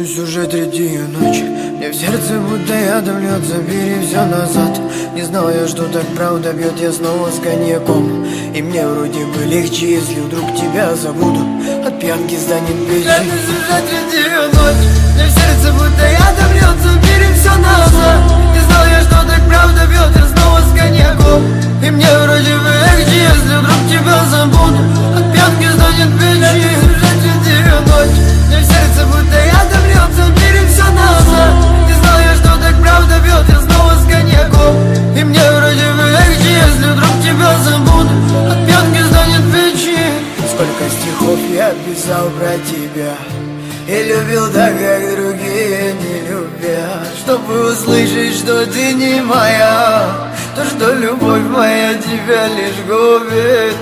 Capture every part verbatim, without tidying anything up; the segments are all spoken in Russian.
Клянусь, уже третью ночь, мне в сердце будто ядом льет, забери все назад. Не знал я, что так правда бьет, я снова с коньяком. И мне вроде бы легче, если вдруг тебя забуду. От пьянки станет печень. Клянусь, уже третью ночь, мне в сердце будто ядом льет, забери все назад. Не знал я, что так правда бьет, я снова с коньяком. И мне вроде бы легче, если вдруг тебя забуду. От пьянки станет печень. Уже третью ночь, мне в сердце будто ядом льет, забери все назад. Не знал я, что так правда бьет, я снова с коньяком. И мне вроде бы легче, если вдруг тебя забуду. От пьянки станет печень. Сколько стихов я писал про тебя и любил так, как другие не любят. Чтобы услышать, что ты не моя, то, что любовь моя тебя лишь губит.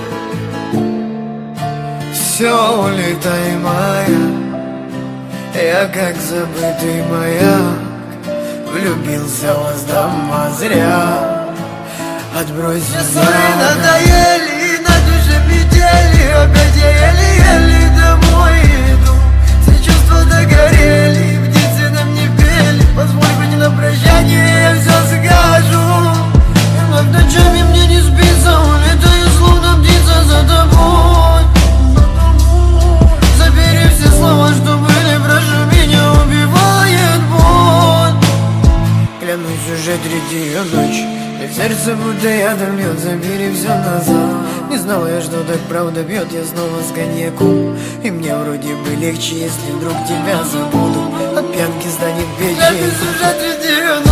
Все, улетай, моя, я как забытый маяк. Влюбился в вас дома зря. Отбрось меня. Надоели, на душе петели. Опять я еле-еле домой иду. Все чувства догорели, птицы нам не пели. Позволь быть на прощание, я все скажу. И вновь ночами мне не спится, улетаю словно птица за тобой. Забери все слова, что были, прошу, меня убивает боль. Клянусь, уже третью ночь, и в сердце будто ядом льет, забери все назад. Не знал я, что так правда бьет, я снова с коньяком. И мне вроде бы легче, если вдруг тебя забуду. От пьянки станет печень. Клянусь, уже третью